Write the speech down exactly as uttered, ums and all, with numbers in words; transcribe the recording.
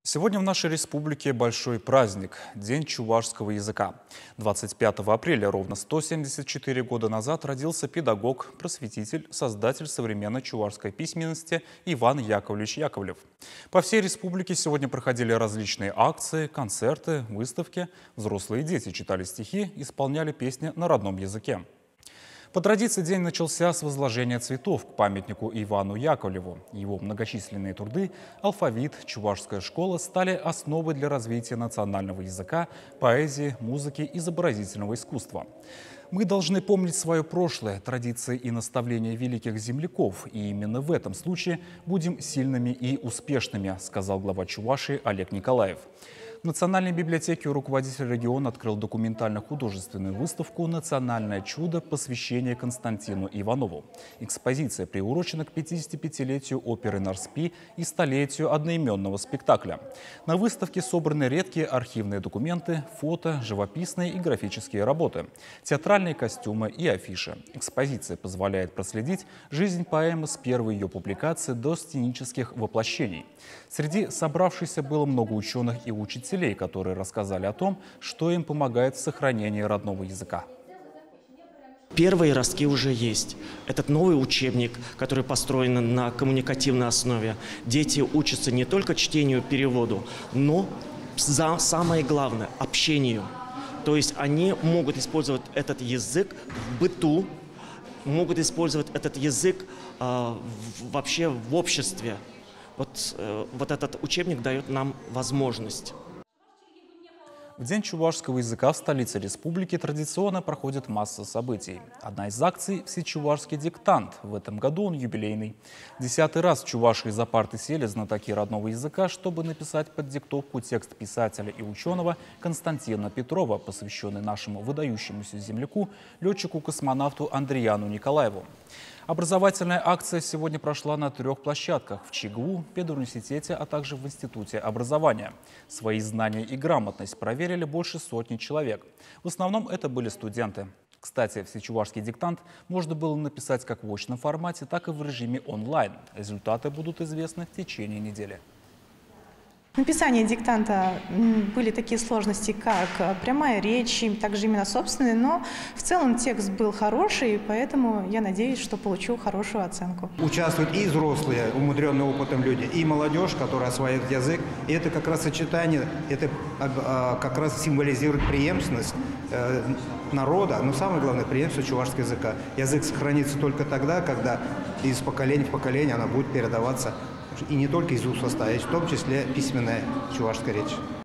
Сегодня в нашей республике большой праздник – День чувашского языка. двадцать пятого апреля, ровно сто семьдесят четыре года назад, родился педагог, просветитель, создатель современной чувашской письменности Иван Яковлевич Яковлев. По всей республике сегодня проходили различные акции, концерты, выставки. Взрослые и дети читали стихи, исполняли песни на родном языке. По традиции день начался с возложения цветов к памятнику Ивану Яковлеву. Его многочисленные труды «Алфавит», «Чувашская школа» стали основой для развития национального языка, поэзии, музыки, изобразительного искусства. Мы должны помнить свое прошлое, традиции и наставления великих земляков, и именно в этом случае будем сильными и успешными, сказал глава Чувашии Олег Николаев. В Национальной библиотеке руководитель региона открыл документально-художественную выставку «Национальное чудо. Посвящение Константину Иванову». Экспозиция приурочена к пятидесятипятилетию оперы «Нарспи» и столетию одноименного спектакля. На выставке собраны редкие архивные документы, фото, живописные и графические работы, театральные костюмы и афиши. Экспозиция позволяет проследить жизнь поэмы с первой ее публикации до сценических воплощений. Среди собравшихся было много ученых и учителей, которые рассказали о том, что им помогает в сохранении родного языка. Первые ростки уже есть. Этот новый учебник, который построен на коммуникативной основе. Дети учатся не только чтению, переводу, но за самое главное – общению. То есть они могут использовать этот язык в быту, могут использовать этот язык э, вообще в обществе. Вот, э, вот этот учебник дает нам возможность. В День чувашского языка в столице республики традиционно проходит масса событий. Одна из акций – всечувашский диктант. В этом году он юбилейный. Десятый раз в Чувашии за парты сели знатоки родного языка, чтобы написать под диктовку текст писателя и ученого Константина Петрова, посвященный нашему выдающемуся земляку, летчику-космонавту Андрияну Николаеву. Образовательная акция сегодня прошла на трех площадках – в ЧИГУ, педуниверситете, а также в Институте образования. Свои знания и грамотность проверили больше сотни человек. В основном это были студенты. Кстати, всечувашский диктант можно было написать как в очном формате, так и в режиме онлайн. Результаты будут известны в течение недели. В написании диктанта были такие сложности, как прямая речь, также имена собственные, но в целом текст был хороший, поэтому я надеюсь, что получу хорошую оценку. Участвуют и взрослые, умудренные опытом люди, и молодежь, которая осваивает язык. И это как раз сочетание, это как раз символизирует преемственность народа, но самое главное – преемственность чувашского языка. Язык сохранится только тогда, когда из поколения в поколение она будет передаваться. И не только из уст в уста, а в том числе письменная чувашская речь.